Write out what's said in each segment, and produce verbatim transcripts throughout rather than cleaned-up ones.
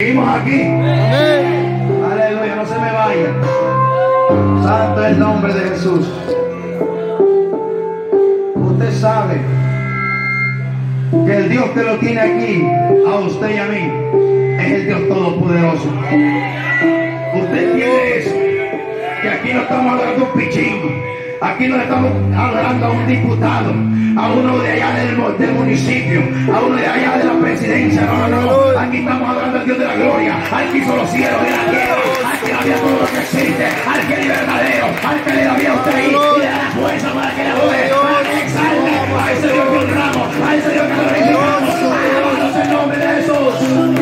Seguimos aquí. Aleluya, no se me vaya. Santo es el nombre de Jesús. Usted sabe que el Dios que lo tiene aquí, a usted y a mí, es el Dios Todopoderoso. Usted tiene eso, que aquí no estamos adorando un pichín, aquí no estamos adorando a un diputado, a uno de allá del, del municipio, a uno de allá de la presidencia. No, no, no, aquí estamos adorando al Dios de la gloria, al que hizo los cielos y la tierra, al que le da todo lo que existe, al que es verdadero, al que le da vida a usted y le da la fuerza para que le adore, para que le exalte. A ese Dios que honramos, a ese Dios que glorificamos. Alabamos el nombre de Jesús.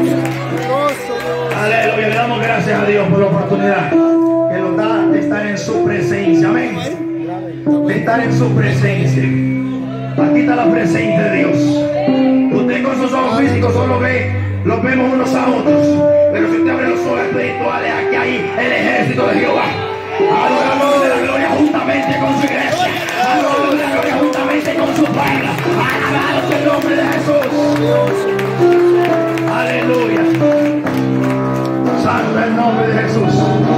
Aleluya, le damos gracias a Dios por la oportunidad que nos da de estar en su presencia. Amén. De estar en su presencia. Aquí está la presencia de Dios. Usted con sus ojos físicos solo ve, los vemos unos a otros, pero si usted abre los ojos espirituales, aquí hay el ejército de Jehová, adorando de la gloria juntamente con su iglesia, adorando de la gloria juntamente con su pueblo. Alabado el nombre de Jesús. Aleluya. Santo el nombre de Jesús.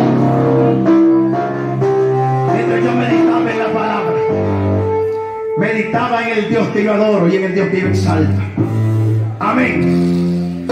Mientras yo meditaba en la palabra, meditaba en el Dios que yo adoro y en el Dios que yo exalto. Amén.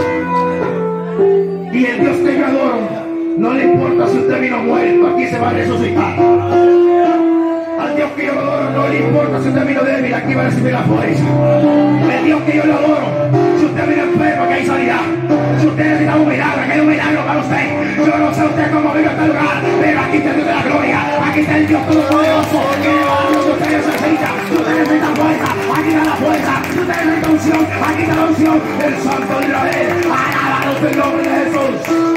Y el Dios que yo adoro, no le importa si usted vino muerto, aquí se va a resucitar. Al Dios que yo adoro, no le importa si usted vino débil, aquí va a recibir la fuerza. El Dios que yo le adoro, si usted vino enfermo, aquí hay sanidad. Si usted necesita un milagro, aquí hay un milagro para usted. Yo no sé usted cómo vive este lugar, pero aquí está el Dios de la gloria. Aquí está el Dios Todopoderoso, que le va a dar lo que usted necesita. Si usted necesita fuerza, aquí está la fuerza. Si usted necesita unción, aquí está la unción. El Santo de Israel, alabado el nombre de Jesús.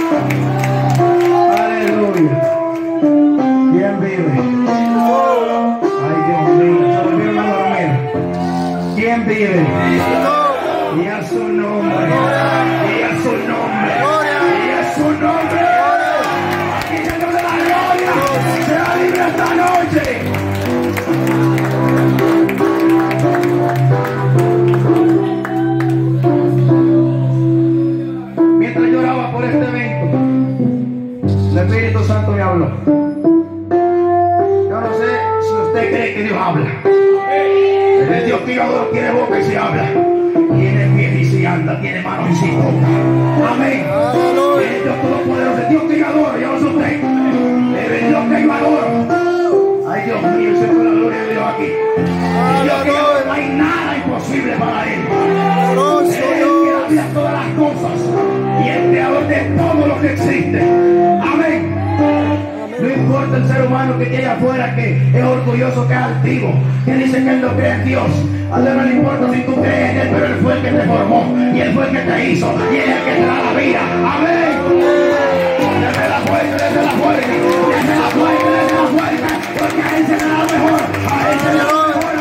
Aleluya. ¿Quién vive? Ay, Dios mío, se volvieron a dormir. ¿Quién vive? Y a su nombre, y a su nombre, y a su nombre. Aquí el Dios de la gloria sea libre esta noche. Mientras lloraba por este evento, el Espíritu Santo me habló. Yo no sé si usted cree que Dios habla. El Dios que yo adoro tiene boca y se habla, tiene pies y se anda, tiene manos y se toca. Amén. El Dios Todopoderoso, el Dios que yo adoro, yo no sé usted, pero el Dios que yo adoro. Ay, Dios mío, se fue la gloria de Dios aquí. El Dios que yo adoro, no hay nada imposible para Él. Él que da vida a todas las cosas y el creador de todo lo que existe. Amén. No importa el ser humano que tiene afuera, que es orgulloso, que es altivo, que dice que él no cree en Dios. A Dios no le importa si tú crees en Él, pero Él fue el que te formó, y Él fue el que te hizo, y Él es el que te da la vida. Amén. Desde la fuerza, desde la fuerza, desde la fuerza, desde la fuerza, porque a Él se le da lo mejor, a Él se le da lo mejor.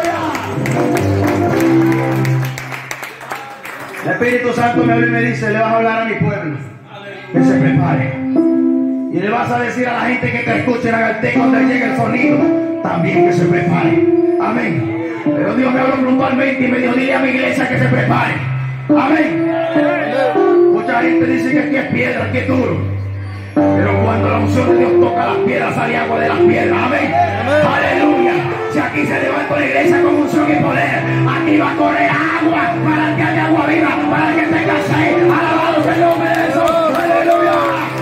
Aleluya. El Espíritu Santo me habla y me dice: le vas a hablar a mi pueblo, que se prepare. Y le vas a decir a la gente que te escuche en Agaltén cuando llegue el sonido, también que se prepare. Amén. Pero Dios me habló puntualmente y me dijo: dile a mi iglesia que se prepare. Amén. Mucha gente dice que aquí es piedra, aquí es duro, pero cuando la unción de Dios toca las piedras, sale agua de las piedras. Amén. Aleluya. Si aquí se levanta la iglesia con unción y poder, aquí va a correr agua para que haya agua viva, para que tenga sed. Alabado sea el nombre de Jesús. Aleluya.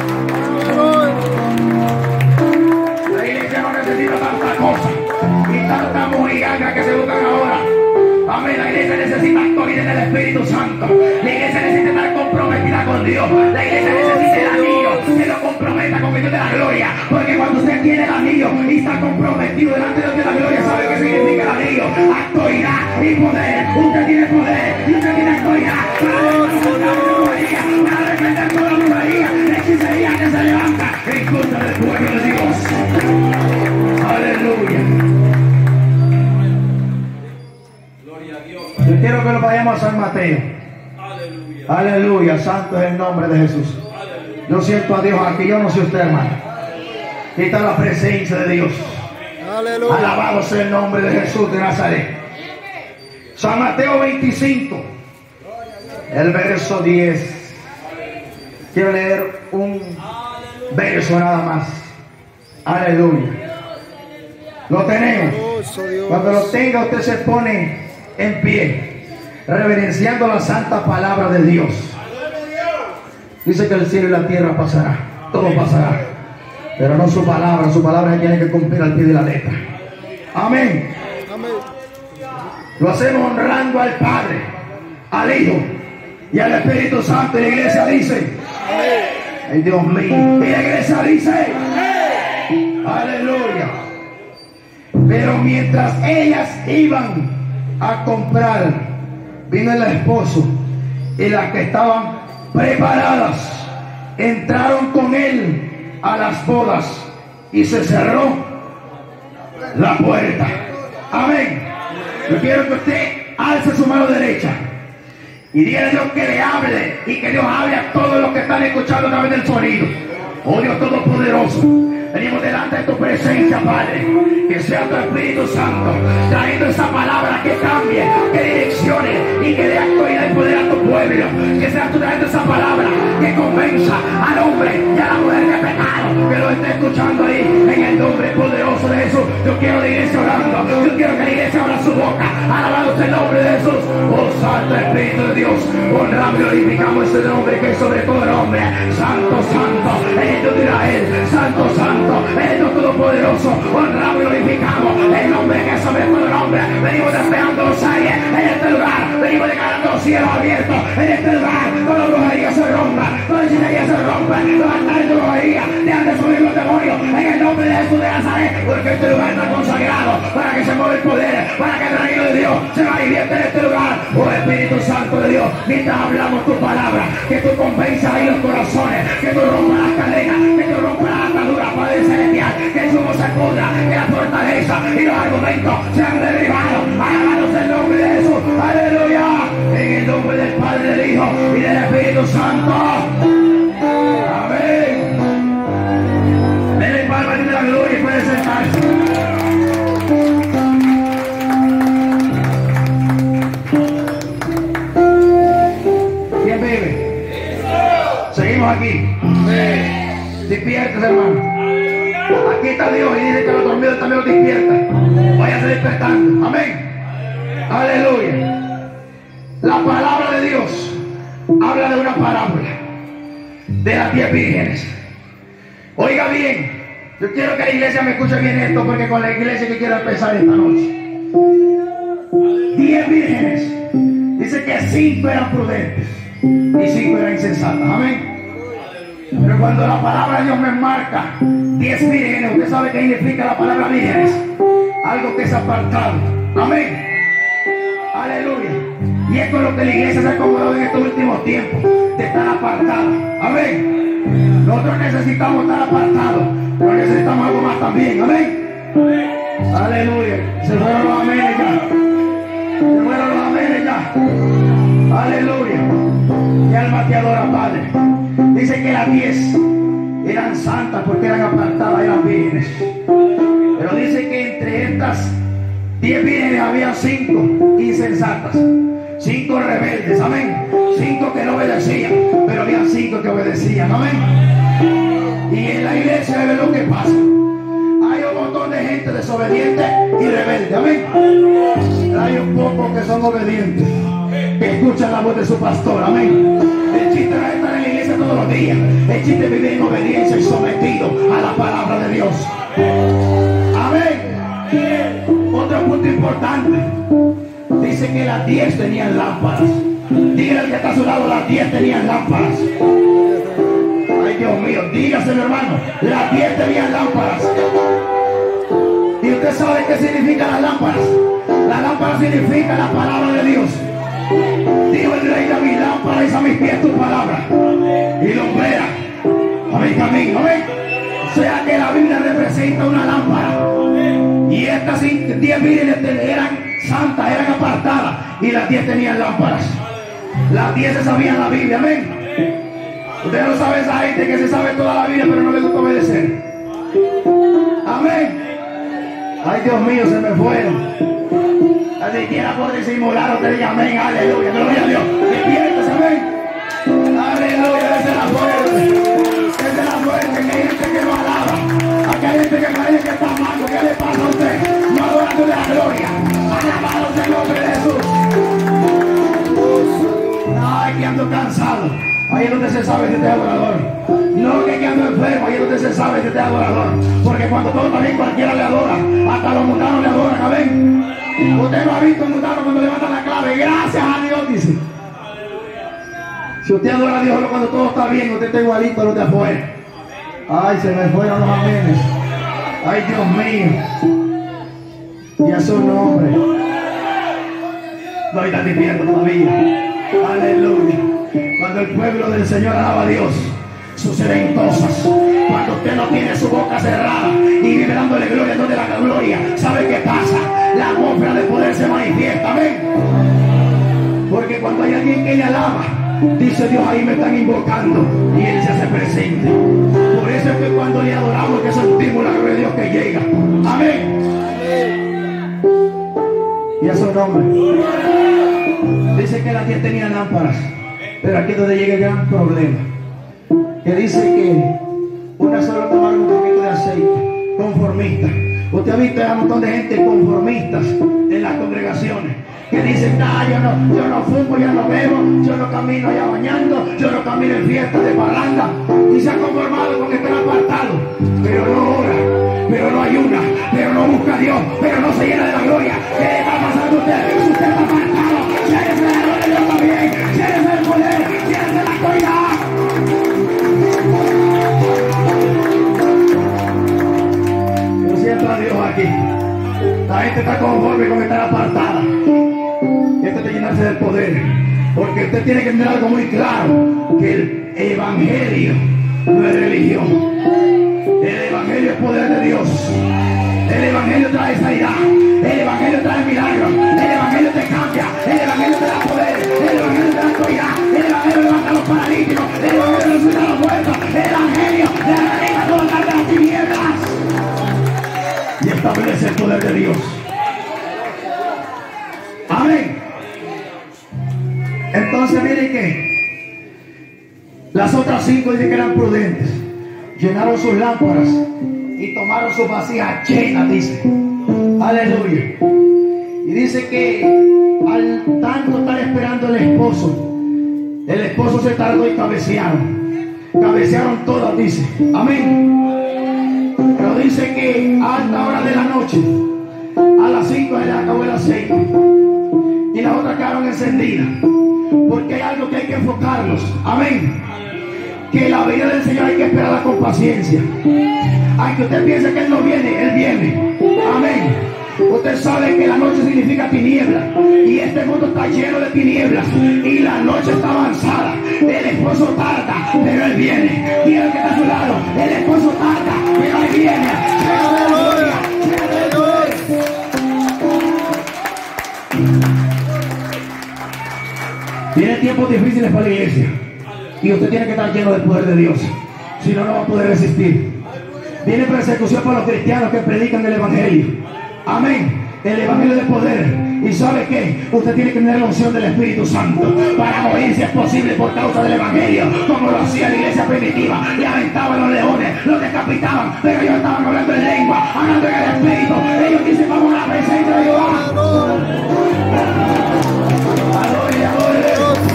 La iglesia no necesita tanta cosa y tanta mujiganga que se buscan ahora. Amén. La iglesia necesita actores del Espíritu Santo. La iglesia necesita estar comprometida con Dios. La iglesia necesita el anillo que lo comprometa con el Dios de la gloria. Porque cuando usted tiene el anillo y está comprometido delante de Dios de la gloria, ¿sabe qué significa el anillo? Autoridad y poder. Usted tiene poder y usted tiene autoridad para defender toda la brujería, la hechicería que se levanta en contra del pueblo de Dios. Aleluya. Gloria a Dios. Yo quiero que lo vayamos a San Mateo. Aleluya. Aleluya. Santo es el nombre de Jesús. Yo siento a Dios aquí. Yo no sé usted, hermano. Aquí está la presencia de Dios. Aleluya. Alabado sea el nombre de Jesús de Nazaret. San Mateo veinticinco, el verso diez. Quiero leer un verso nada más. Aleluya. Lo tenemos. Cuando lo tenga, usted se pone en pie, reverenciando la santa palabra de Dios. Dice que el cielo y la tierra pasará, todo pasará, pero no su palabra. Su palabra tiene que cumplir al pie de la letra. Amén. Lo hacemos honrando al Padre, al Hijo y al Espíritu Santo. Y la iglesia dice: ay, Dios mío. Y la iglesia dice: aleluya. Pero mientras ellas iban a comprar, vino el esposo, y las que estaban preparadas entraron con él a las bodas, y se cerró la puerta. Amén. Yo quiero que usted alce su mano derecha y dígale a Dios que le hable, y que Dios hable a todos los que están escuchando a través del sonido. Oh Dios Todopoderoso, venimos delante de tu presencia, Padre. Que sea tu Espíritu Santo trayendo esa palabra que cambie, que direccione y que dé autoridad y poder a tu pueblo. Que sea tú trayendo esa palabra que convenza al hombre y a la mujer de pecado que lo esté escuchando ahí, en el nombre poderoso de Jesús. Yo quiero la iglesia orando, yo quiero que la iglesia abra su boca alabando el nombre de Jesús. Oh Santo Espíritu de Dios, honramos y glorificamos ese nombre que es sobre todo nombre. Santo, Santo, el Dios de Israel. Santo, Santo, el Dios Todopoderoso. Honramos y glorificamos el nombre que es sobre todo nombre. Venimos despejando los aires en este lugar. Venimos declarando los cielos abiertos en este lugar. Toda la brujería se rompa, toda la hechicería se rompe, los altares de brujería dejan de subir los demonios en el nombre de Jesús de Nazaret, porque este lugar está consagrado para que se mueva el poder, para que el reino de Dios se manifieste en este lugar. Oh Espíritu Santo de Dios, mientras hablamos tu palabra, que tú convenzas ahí los corazones, que tú rompas las cadenas, que tú rompas las ataduras, Padre Celestial, que el humo se pudra, que la fortaleza y los argumentos sean derribados. Alabamos el nombre de Jesús. Aleluya. En el nombre del Padre, del Hijo y del Espíritu Santo. Amén. Denle palmas de la gloria y puede sentarse. ¿Quién vive? Seguimos aquí. Despiertes, hermano. Aquí está Dios y dice que los dormidos también los despierta. Váyase despertando. Amén. Aleluya. La palabra de Dios habla de una parábola de las diez vírgenes. Oiga bien, yo quiero que la iglesia me escuche bien esto, porque con la iglesia que quiero empezar esta noche. Diez vírgenes. Dice que cinco eran prudentes y cinco eran insensatas. Amén. Pero cuando la palabra de Dios me marca diez vírgenes, usted sabe qué significa la palabra vírgenes. Algo que es apartado. Amén. Aleluya. Y es con lo que la iglesia se ha acomodado en estos últimos tiempos, de estar apartada. Amén. Nosotros necesitamos estar apartados, pero necesitamos algo más también. Amén. Aleluya. Se fueron los amenes ya. Se fueron los amenes ya. Aleluya. Y alma te adora, Padre. Dice que las diez eran santas porque eran apartadas, eran vírgenes. Pero dice que entre estas diez vírgenes había cinco insensatas, cinco rebeldes, amén. Cinco que no obedecían, pero había cinco que obedecían, amén. Y en la iglesia es lo que pasa. Hay un montón de gente desobediente y rebelde, amén. Hay un poco que son obedientes, que escuchan la voz de su pastor, amén. El chiste no es estar en la iglesia todos los días. El chiste es vivir en obediencia y sometido a la palabra de Dios. Amén. Otro punto importante. Dice que las diez tenían lámparas. Dígale al que está a su lado, las diez tenían lámparas. Ay, Dios mío, dígaselo, hermano. Las diez tenían lámparas. ¿Y usted sabe qué significan las lámparas? La lámpara significa la palabra de Dios. Dijo el rey David: lámpara es a mis pies tu palabra y lumbrera a mi camino. Amén. O sea que la Biblia representa una lámpara. Y estas diez vírgenes eran santas, eran apartadas, y las diez tenían lámparas. Las diez se sabían la Biblia, amén. Usted no sabe esa gente que se sabe toda la Biblia pero no le gusta obedecer. Amén. Ay, Dios mío, se me fueron. Ni siquiera por disimular, usted diga amén, aleluya, gloria a Dios. Despiértese, amén. Aleluya, esa es la fuerza. se sabe si usted es adorador. No que ando enfermo, ahí es donde se sabe si usted es adorador. Porque cuando todo está bien, cualquiera le adora. Hasta los mundanos le adoran, ¿saben? Usted no ha visto un mundano cuando levanta la clave. Gracias a Dios, dice. Si usted adora a Dios solo cuando todo está bien, usted está igualito a los de afuera. Ay, se me fueron los amenes. Ay, Dios mío. Y a su nombre. No está viviendo todavía. Aleluya. Cuando el pueblo del Señor alaba a Dios, suceden cosas. Cuando usted no tiene su boca cerrada y vive dándole gloria donde la gloria, ¿sabe qué pasa? La atmósfera de poder se manifiesta. Amén. Porque cuando hay alguien que le alaba, dice Dios, ahí me están invocando, y Él se hace presente. Por eso es que cuando le adoramos, que sentimos la gloria de Dios que llega. Amén. Y a su nombre. Dice que las diez tenían lámparas, pero aquí es donde llega el gran problema, que dice que una solo tomaron un poquito de aceite, conformista. Usted ha visto a un montón de gente conformistas en las congregaciones, que dicen, ah, yo no, yo no fumo, yo no bebo, yo no camino allá bañando, yo no camino en fiestas de parranda, y se han conformado con estar apartados, pero no ora, pero no ayuna, pero no busca a Dios, pero no se llena de la gloria. ¿Qué le está pasando a usted? Si usted está apartado, si eres de la gloria de Dios también, si eres del poder, si eres de la autoridad. Yo siento a Dios aquí. La gente está conforme con estar apartada. Esto es de llenarse del poder, porque usted tiene que tener algo muy claro, que el evangelio no es religión. El evangelio es poder de Dios. El evangelio trae sanidad. El evangelio trae milagros. El evangelio te cambia. El evangelio te da poder. El evangelio te da autoridad. El evangelio levanta a los paralíticos. El evangelio resucita a los muertos. El evangelio le arranca todas las de las tinieblas y establece el poder de Dios. Amén. Entonces miren que las otras cinco dicen que eran prudentes, llenaron sus lámparas y tomaron sus vasijas llenas, dice. Aleluya. Y dice que al tanto estar esperando el esposo, el esposo se tardó y cabecearon. Cabecearon todas, dice. Amén. Pero dice que a alta hora de la noche, a las cinco se le acabó el aceite y las otras quedaron encendidas, porque hay algo que hay que enfocarlos. Amén. Que la venida del Señor hay que esperarla con paciencia. Aunque usted piense que Él no viene, Él viene. Amén. Usted sabe que la noche significa tiniebla, y este mundo está lleno de tinieblas, y la noche está avanzada. El esposo tarda, pero Él viene. Y el que está a su lado, el esposo tarda, pero Él viene. Lleno de gloria, lleno de poder. Tiene tiempos difíciles para la iglesia, y usted tiene que estar lleno del poder de Dios, si no, no va a poder resistir. Viene persecución para los cristianos que predican el evangelio. Amén. El evangelio de poder. ¿Y sabe qué? Usted tiene que tener la unción del Espíritu Santo para morir si es posible por causa del evangelio, como lo hacía la iglesia primitiva. Le aventaban los leones, los decapitaban, pero ellos estaban hablando en lengua, hablando en el Espíritu. Ellos dicen, vamos a la presencia de Dios. Adore, adore.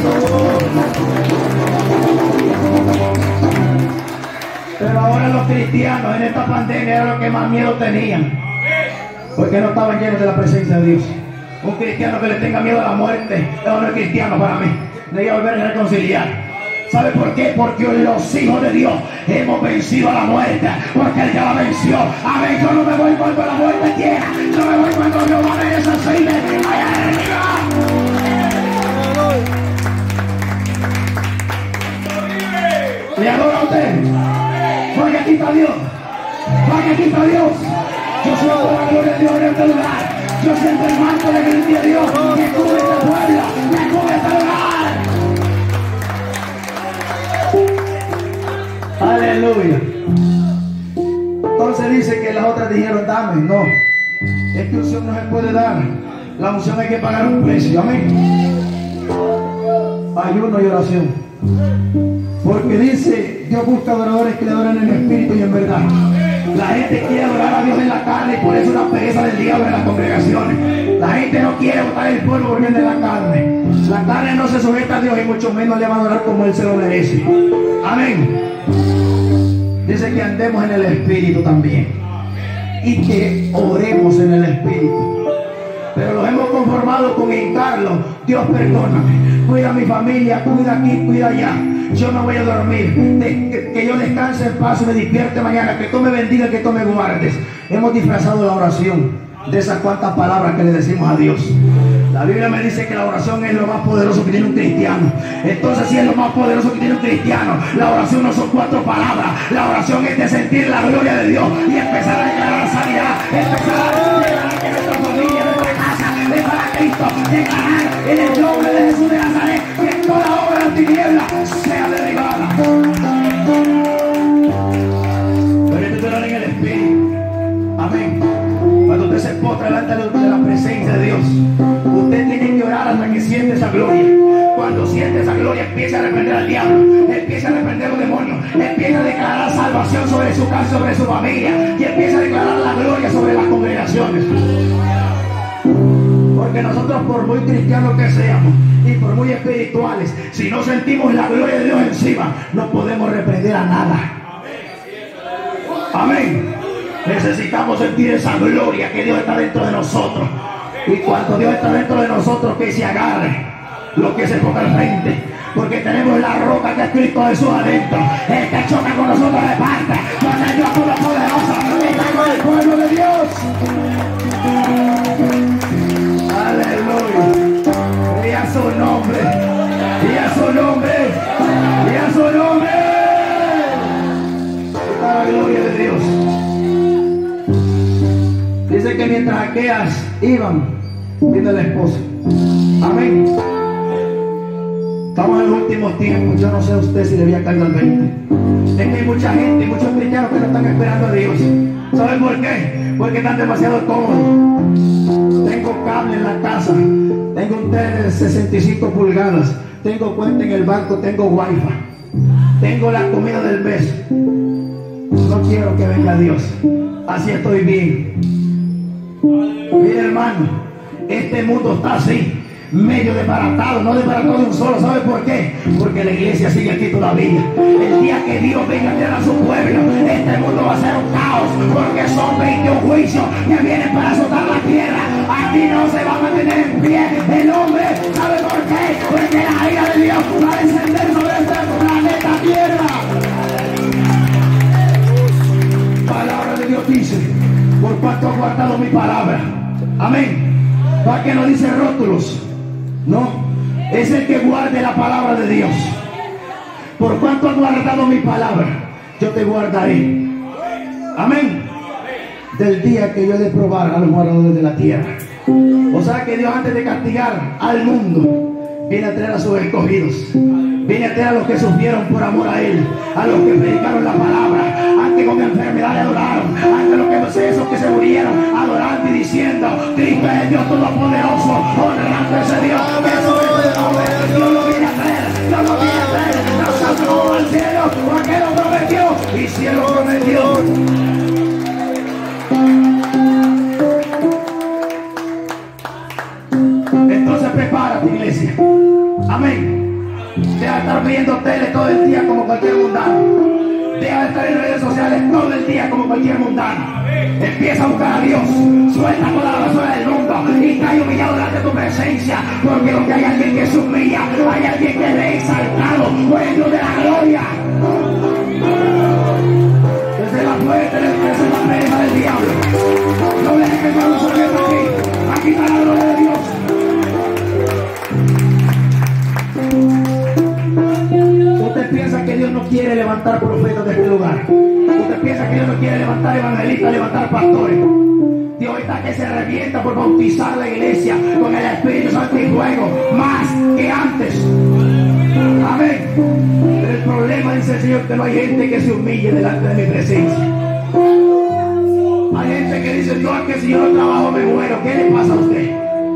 Pero ahora los cristianos en esta pandemia era lo que más miedo tenían, porque no estaban llenos de la presencia de Dios. Un cristiano que le tenga miedo a la muerte no es cristiano para mí. Debería volver a reconciliar. ¿Sabe por qué? Porque los hijos de Dios hemos vencido a la muerte, porque Él ya la venció. Amén. Yo no me voy cuando la muerte quiera, yo me voy cuando Dios va a ver esa señal allá arriba. ¿Le adora a usted? Porque aquí está Dios. Porque aquí está Dios. Yo siento la gloria de Dios en este lugar. Yo siento el manto de gloria de Dios que cubre este pueblo, que cubre este lugar. Aleluya. Entonces dice que las otras dijeron, dame. No, es que unción no se puede dar. La unción hay que pagar un precio. Amén. Ayuno y oración. Porque dice, Dios busca adoradores que le adoran en espíritu y en verdad. La gente quiere adorar a Dios en la carne y por eso la pereza del diablo en las congregaciones. La gente no quiere botar el polvo porque es de la carne. La carne no se sujeta a Dios y mucho menos le va a adorar como Él se lo merece. Amén. Dice que andemos en el Espíritu también y que oremos en el Espíritu. Pero los hemos conformado con hincarlo. Dios, perdóname, cuida a mi familia, cuida aquí, cuida allá. Yo no voy a dormir, de, que, que yo descanse en paz y me despierte mañana, que tú me bendigas, que tú me guardes. Hemos disfrazado la oración de esas cuantas palabras que le decimos a Dios. La Biblia me dice que la oración es lo más poderoso que tiene un cristiano. Entonces, si es lo más poderoso que tiene un cristiano, la oración no son cuatro palabras. La oración es de sentir la gloria de Dios y empezar a declarar sanidad, empezar a declarar que nuestra familia, nuestra casa, es para Cristo, declarar en el nombre de Jesús de Nazaret que toda obra de tiniebla sea derribada. Pero esto te lo en el Espíritu. Amén. Cuando usted se postra delante de la presencia de Dios, usted tiene que orar hasta que siente esa gloria. Cuando siente esa gloria, empieza a reprender al diablo, empieza a reprender los demonios, empieza a declarar salvación sobre su casa, sobre su familia, y empieza a declarar la gloria sobre las congregaciones. Porque nosotros, por muy cristianos que seamos y por muy espirituales, si no sentimos la gloria de Dios encima, no podemos reprender a nada. Amén. Necesitamos sentir esa gloria que Dios está dentro de nosotros. Y cuando Dios está dentro de nosotros, que se agarre lo que se ponga al frente. Porque tenemos la roca que es Cristo Jesús adentro. El que choca con nosotros de parte. Porque Dios Todopoderoso está con el pueblo de Dios. Aleluya. Y a su nombre. Y a su nombre. Y a su nombre. Está la gloria de Dios. Dice que mientras aquellas iban, viene la esposa. Amén. Estamos en los últimos tiempos. Yo no sé a usted si le había caído al veinte. Es que hay mucha gente, muchos cristianos que no están esperando a Dios. ¿Saben por qué? Porque están demasiado cómodos. Tengo cable en la casa. Tengo un tele de sesenta y cinco pulgadas. Tengo cuenta en el banco. Tengo wifi. Tengo la comida del mes. No quiero que venga Dios. Así estoy bien. Mire, hermano, este mundo está así, medio desbaratado, no desbaratado de un solo. ¿Sabe por qué? Porque la iglesia sigue aquí todavía. El día que Dios venga a tener a su pueblo, este mundo va a ser un caos, porque son veinte juicios que vienen para azotar la tierra. Aquí no se va a mantener en pie el hombre. ¿Sabe por qué? Porque la ira de Dios va a descender sobre este planeta Tierra. Palabra de Dios dice: por cuanto has guardado mi palabra. Amén. ¿Para qué no dice rótulos? No, es el que guarde la palabra de Dios. Por cuanto has guardado mi palabra, yo te guardaré. Amén. Del día que yo he de probar a los moradores de la tierra. O sea que Dios, antes de castigar al mundo, viene a traer a sus escogidos. Viene a traer a los que sufrieron por amor a Él, a los que predicaron la palabra, antes con enfermedad le adoraron, antes los que, esos que se murieron adorando y diciendo: Cristo es el Dios Todopoderoso, honrando a ese Dios que sobre todo el nombre. Dios lo viene a traer, Dios lo viene a traer, nos salvó al cielo, porque Él lo prometió y cielo prometió. Entonces prepárate, iglesia. Amén. Deja de estar viendo tele todo el día como cualquier mundano. Deja de estar en redes sociales todo el día como cualquier mundano. Empieza a buscar a Dios. Suelta toda la basura del mundo y cae humillado delante de tu presencia. Porque donde hay alguien que se humilla, hay alguien que le exaltado por el Dios de la gloria. Desde la fuente le expresa la pereza del diablo. No dejes que el diablo se meta aquí. Aquí está la gloria de Dios. Usted piensa que Dios no quiere levantar profetas de este lugar. Usted piensa que Dios no quiere levantar evangelistas, levantar pastores. Dios está que se revienta por bautizar la iglesia con el Espíritu Santo y fuego, más que antes. Amén. Pero el problema, dice el Señor, que no hay gente que se humille delante de mi presencia. Hay gente que dice: no, es que si yo no trabajo me muero. ¿Qué le pasa a usted?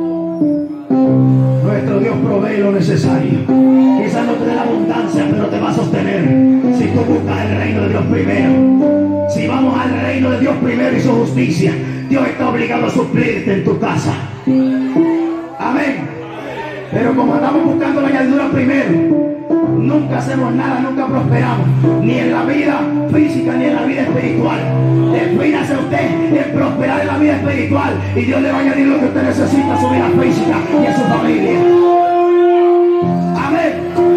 Nuestro Dios provee lo necesario. Quizás no te dé la abundancia, pero te va a sostener si tú buscas el reino de Dios primero. Si vamos al reino Dios primero y su justicia, Dios está obligado a suplirte en tu casa. Amén. Pero como andamos buscando la añadidura primero, nunca hacemos nada, nunca prosperamos, ni en la vida física ni en la vida espiritual. Defínase usted en prosperar en la vida espiritual y Dios le va a añadir lo que usted necesita a su vida física y a su familia. Amén.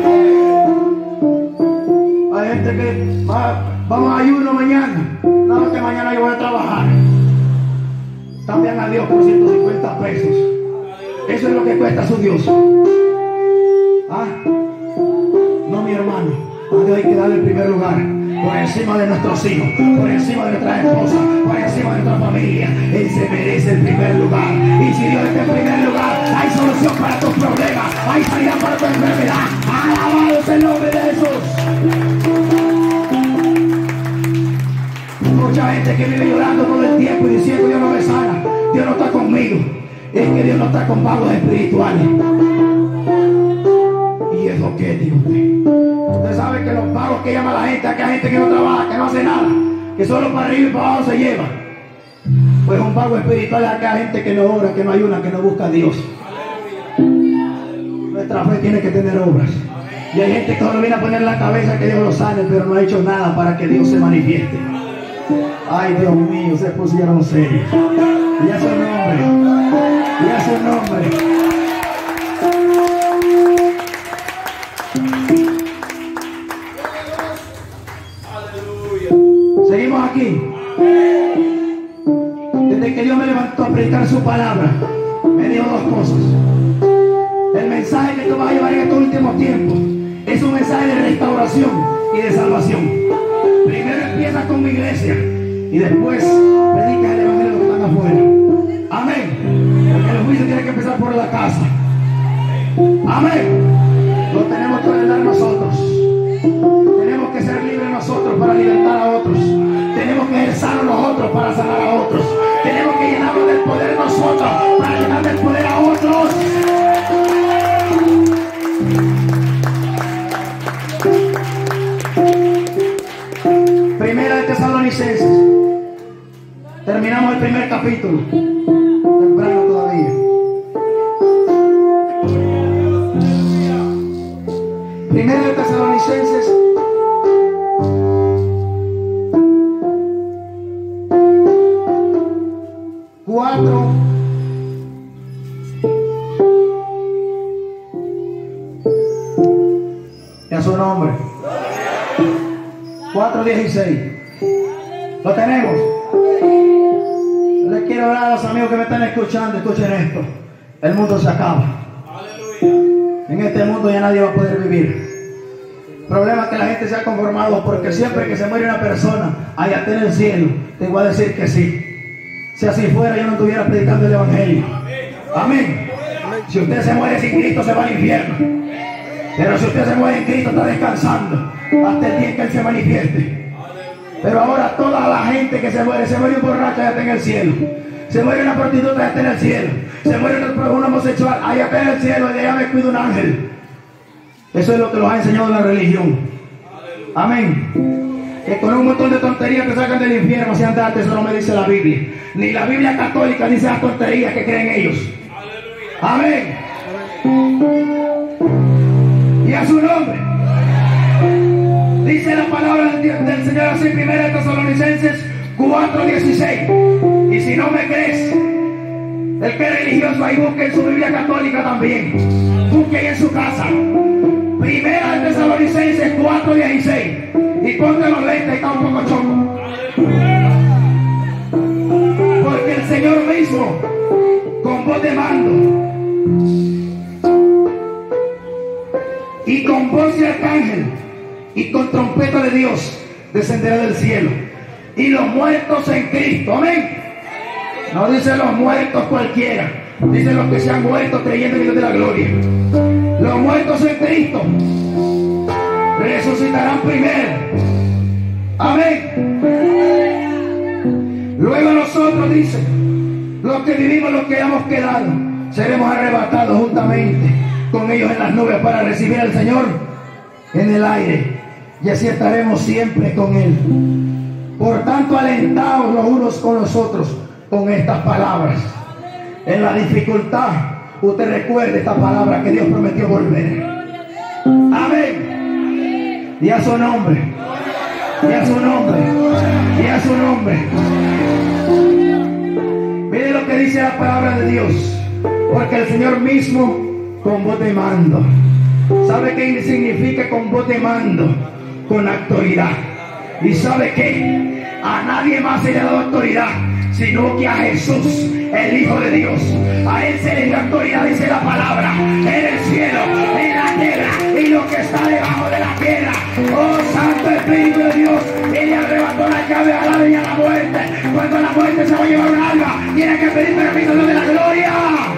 Hay gente que va, vamos a ayuno mañana. No, que mañana yo voy a trabajar. Cambian a Dios por ciento cincuenta pesos. Eso es lo que cuesta su Dios. ¿Ah? No, mi hermano. A Dios hay que darle el primer lugar. Por encima de nuestros hijos, por encima de nuestra esposa, por encima de nuestra familia. Él se merece el primer lugar. Y si Dios está en primer lugar, hay solución para tus problemas, hay salida para tu enfermedad. Alabado es el nombre de Jesús. Mucha gente que vive llorando todo el tiempo y diciendo: Dios no me sana, Dios no está conmigo. Es que Dios no está con vagos espirituales. Y eso que dijo usted. Usted sabe que los vagos que llama la gente, aquella gente que no trabaja, que no hace nada, que solo para arriba y para abajo se lleva. Pues un vago espiritual es aquella gente que no ora, que no ayuna, que no busca a Dios. Nuestra fe tiene que tener obras. Y hay gente que solo viene a poner en la cabeza que Dios lo sane, pero no ha hecho nada para que Dios se manifieste. Ay, Dios mío, se pusieron serios. Y a su nombre. Y a su nombre. Seguimos aquí. Desde que Dios me levantó a predicar su palabra, me dijo dos cosas. El mensaje que tú vas a llevar en estos últimos tiempos es un mensaje de restauración y de salvación. Primero empieza con mi iglesia y después predica el evangelio de los que están afuera. Amén. Porque el juicio tiene que empezar por la casa. Amén. Lo tenemos que heredar nosotros. Tenemos que ser libres nosotros para libertar a otros. Tenemos que ejercernos nosotros para sanar a otros. Tenemos que llenarnos del poder nosotros para llenar del poder a otros. Primera de Tesalonicenses. Terminamos el primer capítulo. Temprano todavía. Primera de Tesalonicenses. Cuatro. Y a su nombre. Cuatro dieciséis. Lo tenemos. Les quiero hablar a los amigos que me están escuchando. Escuchen esto. El mundo se acaba. En este mundo ya nadie va a poder vivir. El problema es que la gente se ha conformado porque siempre que se muere una persona allá está en el cielo. Te voy a decir que sí. Si así fuera, yo no estuviera predicando el evangelio. Amén. Si usted se muere sin Cristo, se va al infierno. Pero si usted se muere en Cristo, está descansando hasta el día en que Él se manifieste. Pero ahora toda la gente que se muere, se muere un borracho, ya está en el cielo. Se muere una prostituta, ya está en el cielo. Se muere un homosexual, allá está en el cielo, y allá me cuida un ángel. Eso es lo que nos ha enseñado la religión. Amén. Que con un montón de tonterías te sacan del infierno si antes eso no me dice la Biblia. Ni la Biblia católica dice las tonterías que creen ellos. Amén. Y a su nombre. Dice la palabra del, del Señor así, primera de Tesalonicenses cuatro dieciséis. Y si no me crees, el que es religioso ahí busque en su Biblia católica también. Busque ahí en su casa. Primera de Tesalonicenses cuatro dieciséis. Y ponte los lentes y está un poco choco. Porque el Señor mismo, con voz de mando y con voz de arcángel y con trompeta de Dios, descenderá del cielo. Y los muertos en Cristo, amén. No dice los muertos cualquiera, dice los que se han muerto creyendo en Dios de la gloria. Los muertos en Cristo resucitarán primero. Amén. Luego nosotros, dice, los que vivimos, los que hemos quedado, seremos arrebatados juntamente con ellos en las nubes para recibir al Señor en el aire. Y así estaremos siempre con Él. Por tanto, alentaos los unos con los otros con estas palabras. En la dificultad, usted recuerde esta palabra que Dios prometió volver. Amén. Y a su nombre. Y a su nombre. Y a su nombre. Mire lo que dice la palabra de Dios. Porque el Señor mismo con voz de mando. ¿Sabe qué significa con voz de mando? Con autoridad. ¿Y sabe qué? A nadie más se le ha dado autoridad sino que a Jesús, el Hijo de Dios. A Él se le dio autoridad, dice la palabra, en el cielo, en la tierra y lo que está debajo de la tierra. Oh Santo Espíritu de Dios, Él le arrebató la llave a la y a la muerte. Cuando la muerte se va a llevar un alma, tiene que pedir permiso a Dios de la gloria,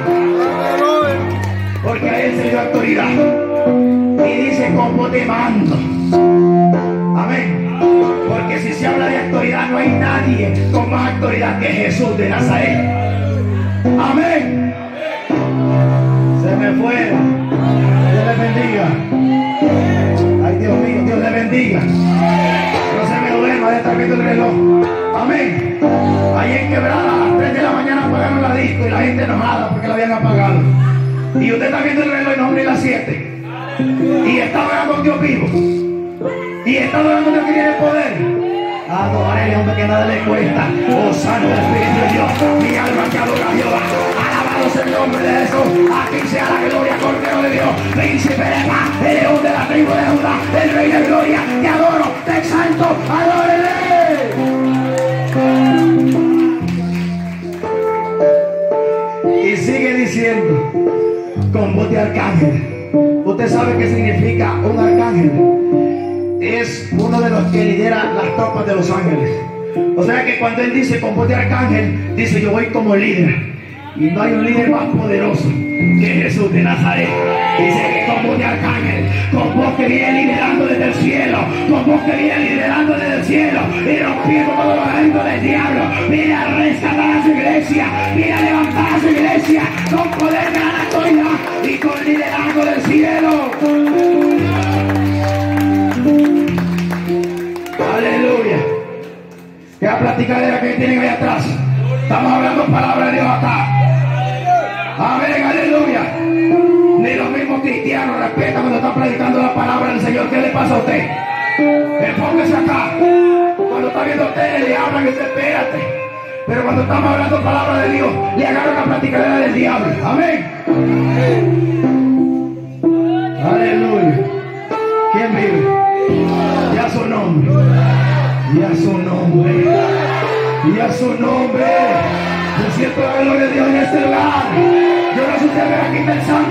porque a Él se le dio autoridad. Y dice con voz de mando. Amén. Porque si se habla de autoridad, no hay nadie con más autoridad que Jesús de Nazaret. Amén. Se me fue. Dios le bendiga. Ay, Dios mío, Dios le bendiga. No se me duerma de estar viendo el reloj. Amén. Ahí en Quebrada a las tres de la mañana apagaron la disco y la gente enojada porque la habían apagado. Y usted está viendo el reloj y no son ni las siete. Y está hablando con Dios vivo. Y está adorando a Dios que tiene el poder. Adorarle, hombre, que nada le cuesta. Oh Santo Espíritu de Dios, mi alma que adora a Jehová. Alabado sea el nombre de Jesús. Aquí sea la gloria, Cordero de Dios, Príncipe de paz, el león de la tribu de Judá, el Rey de gloria. Te adoro, te exalto, adórele. Y sigue diciendo con voz de arcángel. ¿Usted sabe qué significa un arcángel? Es uno de los que lidera las tropas de los ángeles. O sea que cuando él dice con voz de arcángel, dice yo voy como líder. Y no hay un líder más poderoso que Jesús de Nazaret. Dice que con voz de arcángel, con voz que viene liderando desde el cielo, con voz que viene liderando desde el cielo y rompiendo todos los ejemplos del diablo. Viene a rescatar a su iglesia, viene a levantar a su iglesia con poder de la autoridad y con liderazgo del cielo. Aleluya. ¿Qué platicadera que tienen ahí atrás? Estamos hablando palabra de Dios acá. Amén, aleluya. Ni los mismos cristianos respetan cuando están predicando la palabra del Señor. ¿Qué le pasa a usted? Enfóquese acá. Cuando está viendo a ustedes, le hablan y usted espérate. Pero cuando estamos hablando palabra de Dios, le agarran la platicadera del diablo. Amén. Aleluya. ¿Quién vive? Y a su nombre. Y a su nombre. Y a su nombre. Yo siento la gloria de Dios en este lugar. Yo no sé si usted ve aquí pensando